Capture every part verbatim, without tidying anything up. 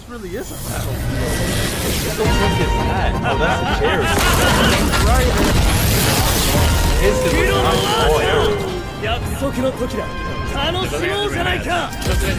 really is a battle. What the fuck is that? Oh, that's the chair. Right. Instantly, I'm all air. 約束の時だ。楽しもうじゃないか。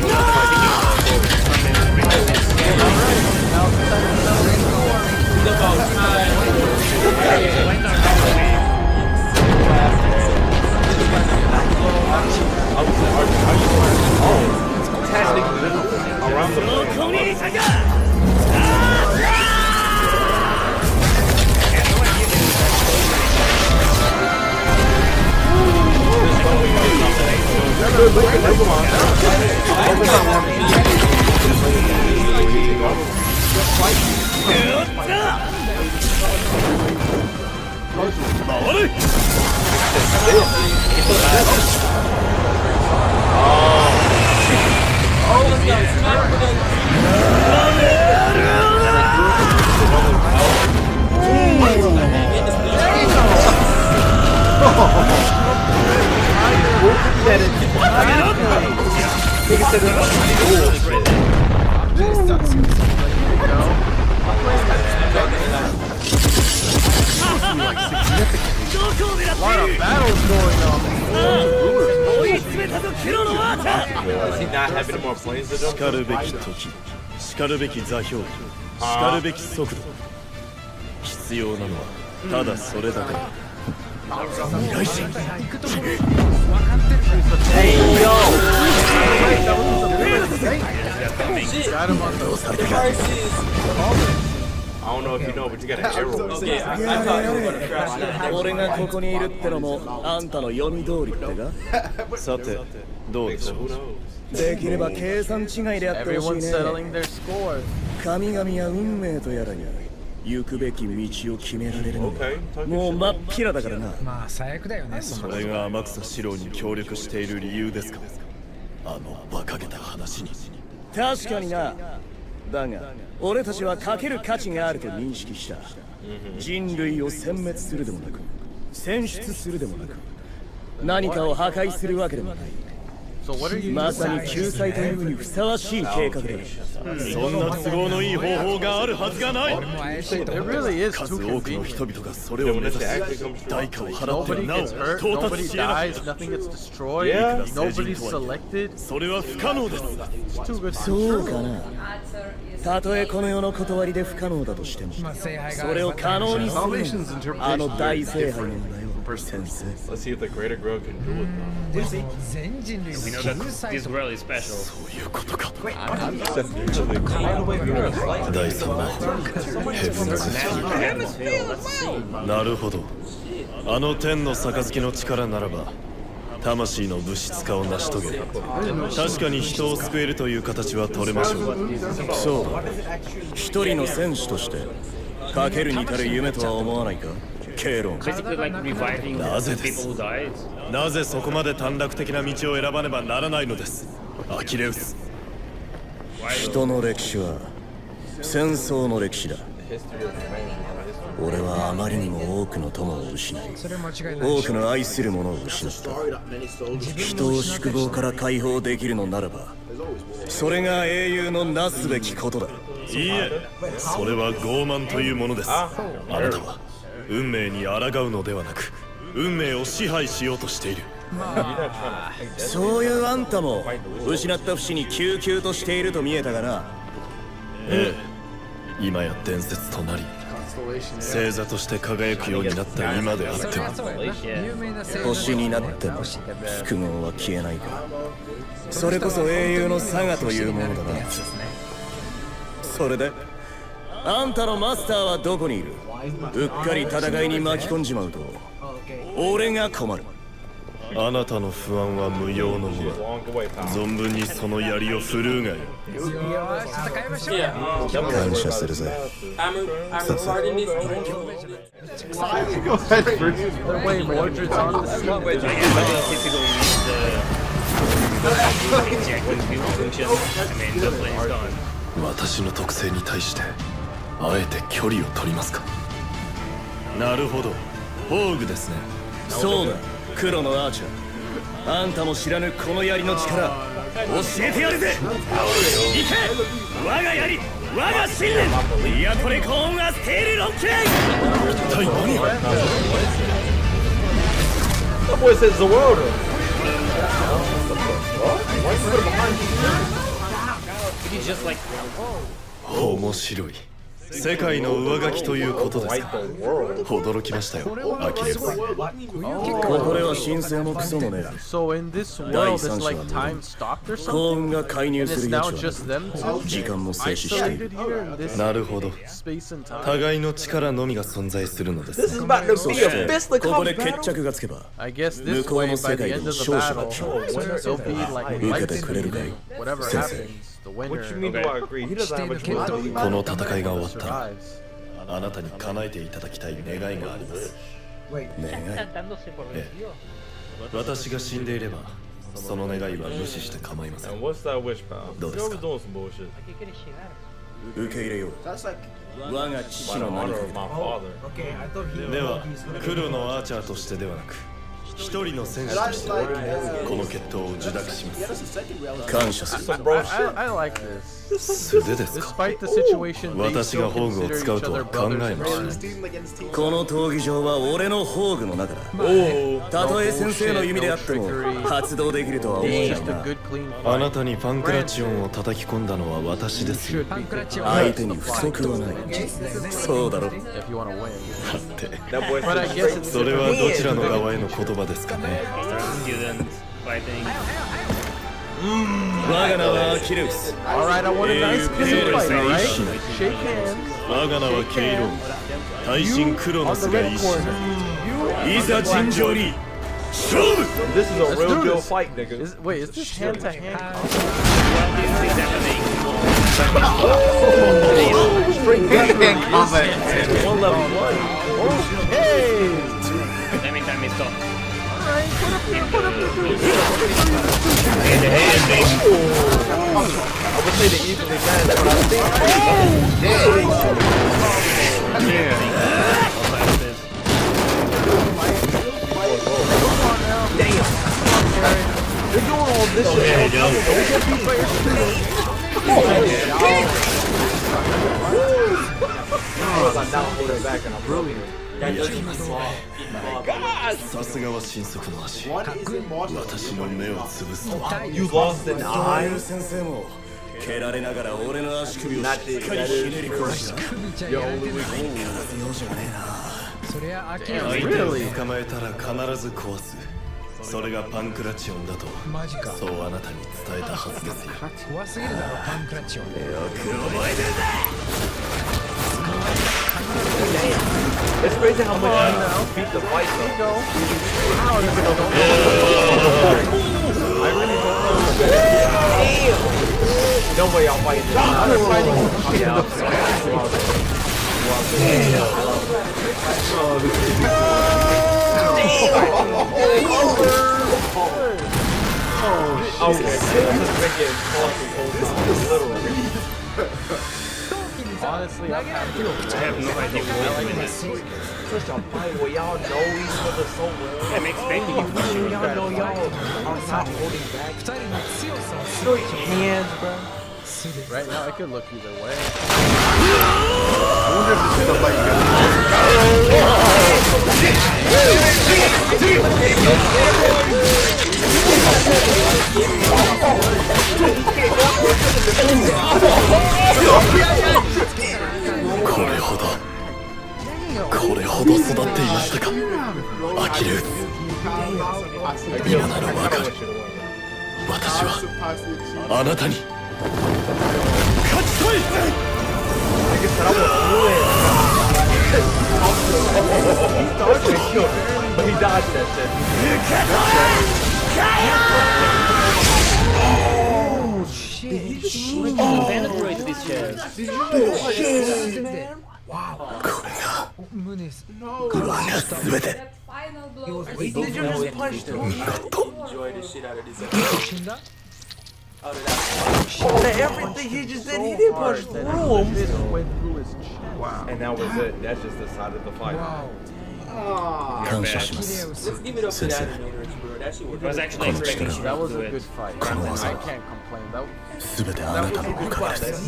A lot of battles going on. Does he not have any more planes to jump? 叱るべき時、叱るべき座標、叱るべき速度。必要なのはただそれだけだ。未来人。 Hey yo! Got him on the I don't know if you know, but you got an arrow. Okay, I, I thought you were gonna crash that. 俺がここにいるってのもあんたの読み通りってか。 さて、どうでしょう。 できれば計算違いでやってほしい Everyone's ね。 settling their score. 神々や運命とやらに行くべき道を決められるのが Okay, もう真っ平だからな。 まあ最悪だよね。そそれが天草四郎に協力している理由ですか。あの馬鹿げた話に。 確かにな。だが俺たちはかける価値があると認識した。人類を殲滅するでもなく選出するでもなく何かを破壊するわけでもない。 So what are you まさ doing? に救済というにふさわしい計画だ。 そんな都合のいい方法があるはずがない。 It really is 数 too 多くの convenient. 人々がそれを目指し代価を払って Nobody なお gets hurt, 到 nobody 達し得な dies, い。 nothing gets destroyed, Yeah. nobody's selected. それは不可能です。 It's too good. そうかな。たとえこの世の断りで不可能だとしても、 まあ聖杯がそれを可能にするの Salvation's が interpretation あの大聖杯なんだよ。 person. 先生。 Let's see if the greater growth can do it though. 全人類 We know that this world is special. そういうことか。 Wait, 第三のヘブンズ。なるほど。あの天の杯の力ならば魂の物質化を成し遂げ、確かに人を救えるという形は取れましょう。 そうだ。一人の選手としてかけるに至る夢とは思わないか。ケイロン。 Basically, like reviving the people who died. なぜそこまで短絡的な道を選ばねばならないのです。アキレウス。 人の歴史は戦争の歴史だ。俺はあまりにも多くの友を失い、 それ間違いない多くの愛する者を失った。人を宿坊から解放できるのならば、それが英雄のなすべきことだ。 いいえ、それは傲慢というものです。あなたは運命に抗うのではなく、運命を支配しようとしている。 そういうあんたも失った節に救急としていると見えたがな。 ええ、今や伝説となり星座として輝くようになった今であっても、 有名な聖星になっても複合は消えないか。それこそ英雄の差がというものだな。それであんたのマスターはどこにいる？うっかり戦いに巻き込んじまうと俺が困る。 あなたの不安は無用のもの。存分にその槍を振るうがよ。 よーし戦いましょう。 感謝するぜ。 They're way Mordred's on the scene. Typical means the ejecting fuel function. I mean, the plane is gone. 私の特性に対してあえて距離を取りますか。なるほど、ホーグですね。 そうだ、黒のアーチャー。あんたも知らぬこの槍の力、 教えてやるぜ。行け我が槍我が信念、イアトレコーンアステールロック。一体何が That boy says the world. He's just like, 面白い。世界の上書きということですか。驚きましたよ、アキレス。 これは申請もクソもね。 So in this world, it's like time stopped or 幸運 something. が介入 And す it's る余 now 地は just them two 時間も静止している。 isolated here in this なるほど。 space and time. 互いの力のみが存在するのです。 This is about to そ be し a て fist ここで決着がつけば I guess 向 this こう way, の by 世 the 界 end の of the 勝者が battle, 決まる。 there'll be like 受けて lights くれるかい whatever 先 happens, 生。 the winner What you mean do I agree? He doesn't have a choice. この戦いが終わったら survives. あなたに叶えていただきたい願いがあります。 願い。 私が死んでいればその願いは無視して構いません。 And what's that wish, pal? どうですか？ You're always doing some bullshit. 受け入れよう。我が父 By the の名に honor か of け my て。 father. では黒のアーチャーとしてではなく一人の戦士としてこの決闘を受諾します。 感謝する。 Some bro I, shit. I like this. 素手ですか？ Despite the situation, they 私が still 宝具を consider 使う each とは other 考 brothers え and ました。 friends. この闘技場は俺の宝具の中だ。 Oh. たとえ先生の弓であっても発動できるとは思えない Just a な。 good, clean あ fight. なたにパンクラチオンを叩き込んだのは私ですよ。 Should be good 相手に不足はない。そうだろ。 if you want to win. だって That boy But I said guess straight. it's それはどちらの側への言葉ですかね。 students fighting. 我が名はアキレウス。 All right, I want a nice clean fight, all right? Shake hands. 我が名はケイロン、大神クロノ On ス the が red 一緒 corner. いざ尋常に勝負。 This is a Let's real do deal this. fight, nigga. Is, wait, is this hand to hand? One level one. Hey! Let me time is stop. I would say the evenly matched, but I think they're doing all this shit. I'm down for the back and I'm really さすがは神速の足。私の目を潰すとは。 You lost an ああい eye. う先生も蹴られながら俺の足首をしっかりひねり殺した。 You're only weak. そりゃ飽きる。 相手を捕まえたら必ず壊す。それがパンクラチオンだと、 マジか。 そうあなたに伝えたはずですよ。 怖すぎるだろパンクラッチオン。 It's crazy how much you beat the fight though. No way y'all fighting this. I'm fighting. Yeah, I'm sorry. Oh, okay. This has been getting close literally. Honestly, I've had I have no idea what we're doing this. Such a fight where y'all know each other so well. I'm expecting you to shoot. Y'all know y'all are not holding back. 二人の強さを Straight hands, bro. right now. I could look either way. これほど、これほど育っていましたか、アキレウス。今ならわかる。私はあなたに勝ちたい。 But he dodged that shit. Oh shit. Evaporate this chest. これが胸す。 我が全て。 He just punched him. 死んだ Everything he just did, he didn't punch through him. This went through his chest. And that was it. That's just the side of the fight. 感謝します。 Let's give it up to the animator. was actually expecting you That to was do a good it. fight. I この技 can't complain. That 全てあなたのおかげです。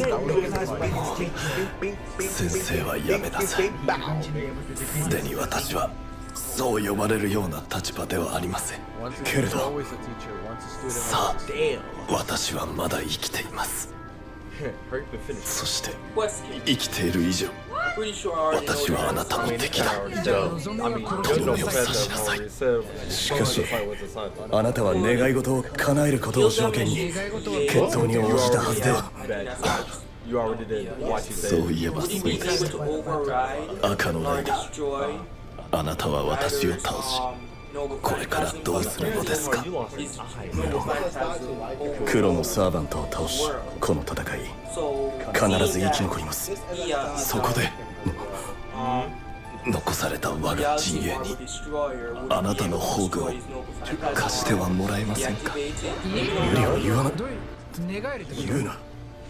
先生はやめなさい。すでに私はそう呼ばれるような立場ではありません。 once a けれ teacher, ど always a teacher. Once a student, さあ、私はまだ生きています。 Hurry up and finish. そして生きている以上、私はあなたの敵だ。 I mean, there's no professor already said しかし fight with the side. あなたは願い事を叶えることを条件に決闘に応じたはずでは。 You already did what you そ said. ういえばそうでした。赤のライダー、あなたは私を倒し、これからどうするのですか？ You lost an eye. 黒のサーバントを倒し、この戦い必ず生き残ります。 そこで残された我が陣営にあなたの宝具を貸してはもらえませんか？ 無理は言わなどういう願えるってこと言うな。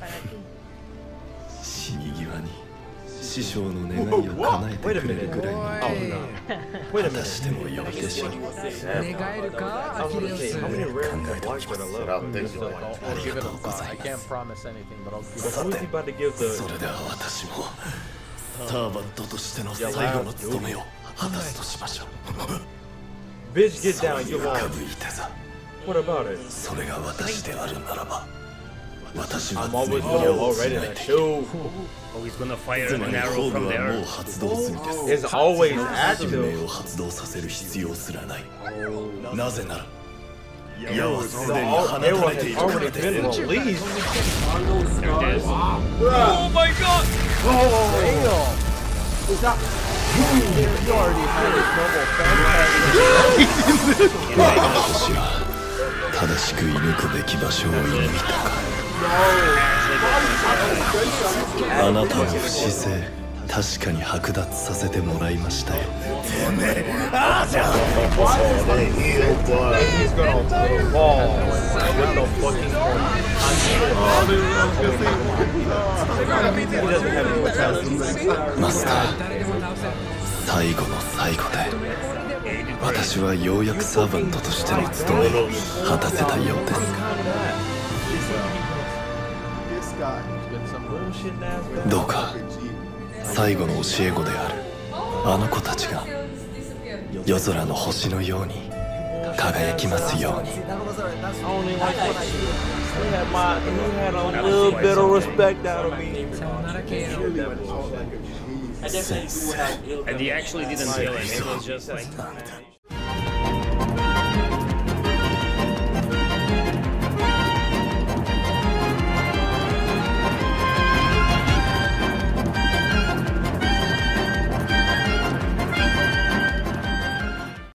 死に際に師匠の願いを叶えてくれるぐらいの果たしても良いでしょう。 願えるかアキレウス How many rare Kangai watch for the love? ありがとうござ I いま can't す。 promise anything, but I'll give さ it. て、about to give そ the れでは私もサーバントとしての最後の務めを果たすとしましょう。 bitch get そう down. い You うか lost. ぶいてさ、 What about it? それが私であるならば、私は I'm 全 always 力 gonna を already 失 in い that ている。 shoe. Oh, he's gonna fire つ an まり arrow 宝具 from は there. もう発動済みです。 It's always 使 active. 命を発動させる必要すらない。なぜなら矢はすでに放 All た arrow れてい has るから already で been す。 released. There it is. You already had a snowball fan. 私は正しく射抜くべき場所を射抜いたか。あなたの不姿勢、確かに剥奪させてもらいましたよ。 He's gonna throw the ball with the fucking point. He doesn't have any chance. マスター、 誰でも倒せる最後の最後で私はようやくサーバントとしての務めを果たせたようです。 どうか最後の教え子であるあの子たちが夜空の星のように輝きますように。 I only like what you he had my he had a little bit of respect out of me. さよなら系の And he actually didn't kill him. It was just like.